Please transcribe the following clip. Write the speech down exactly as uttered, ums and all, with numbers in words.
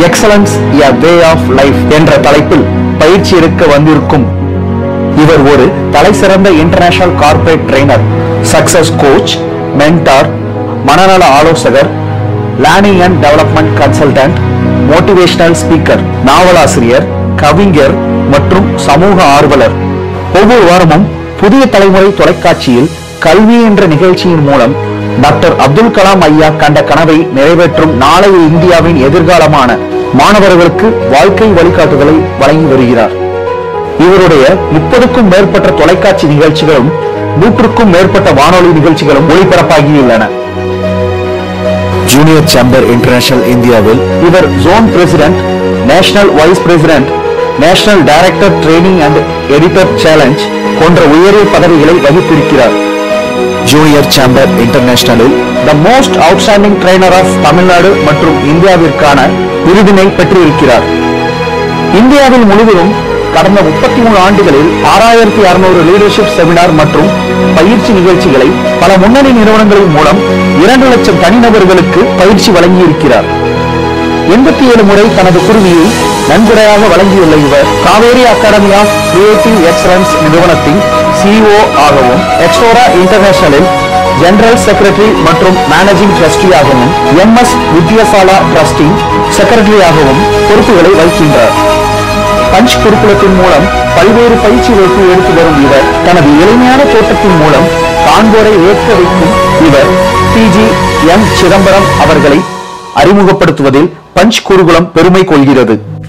Excellence a way of life என்ற தலைப்பில் பயிற்சி எடுக்க வந்திருக்கும் இவர் ஒரு தலைசிறந்த international corporate trainer, success coach, mentor, மனநல ஆலோசகர், learning and development consultant, motivational speaker, நாவலாசிரியர், கவிஞர் மற்றும் சமூக ஆர்வலர். ஒவ்வொரு வாரமும் புதிய தலைமுறை தொலைக்காட்சியில் கல்வி என்ற நிகழ்ச்சியின் மூலம் டாக்டர் அப்துல் கலாம் ஐயா கண்ட கனவை நிறைவேற்றும் நாளைய இந்தியாவின் எதிர்காலமான மாணவர்களுக்கு வாழ்க்கை வழிகாட்டுதலை வழங்கி வருகிறார். இவருடைய முப்பதுக்கும் மேற்பட்ட தொலைக்காட்சி நிகழ்ச்சிகளும் நூற்றுக்கும் மேற்பட்ட வானொலி நிகழ்ச்சிகளும் ஒளிபரப்பாகியுள்ளன. ஜூனியர் சேம்பர் இன்டர்நேஷனல் இந்தியாவில் இவர் zone president, national vice president, national director training and editor challenge போன்ற உயரிய பதவிகளை வகித்திருக்கிறார். ஜூனியர் சேம்பர் இன்டர்நேஷனலில் the most outstanding trainer of Tamil Nadu மற்றும் இந்தியாவிற்கான விருதினை பெற்றிருக்கிறார். இந்தியாவில் முழுவதும் கடந்த முப்பத்தி மூணு ஆண்டுகளில் ஆறாயிரத்தி அறுநூறு லீடர்ஷிப் செமினார் மற்றும் பயிற்சி நிகழ்ச்சிகளை பல முன்னணி நிறுவனங்களின் மூலம் இரண்டு லட்சம் தனிநபர்களுக்கு பயிற்சி வழங்கியிருக்கிறார். எண்பத்தி ஏழு முறை தனது குருவியை நன்கொடையாக வழங்கியுள்ள இவர் Kaveri academy of creative excellence நிறுவனத்தின் சிஇஓ ஆகவும், எக்ஸோரா இன்டர்நேஷனலில் ஜெனரல் செக்ரட்டரி மற்றும் மேனேஜிங் ட்ரஸ்டியாகவும், எம் எஸ் வித்யாசாலா ட்ரஸ்டின் செக்ரட்டரியாகவும் பொறுப்புகளை வகிக்கின்றார். பஞ்ச் குருகுலத்தின் மூலம் பல்வேறு பயிற்சி வகுப்பு எடுத்து வரும் இவர் தனது எளிமையான தோட்டத்தின் மூலம் காண்போரை ஏற்க வைக்கும் இவர் பி ஜி எம் சிதம்பரம் அவர்களை அறிமுகப்படுத்துவதில் பஞ்ச் குருகுலம் பெருமை கொள்கிறது.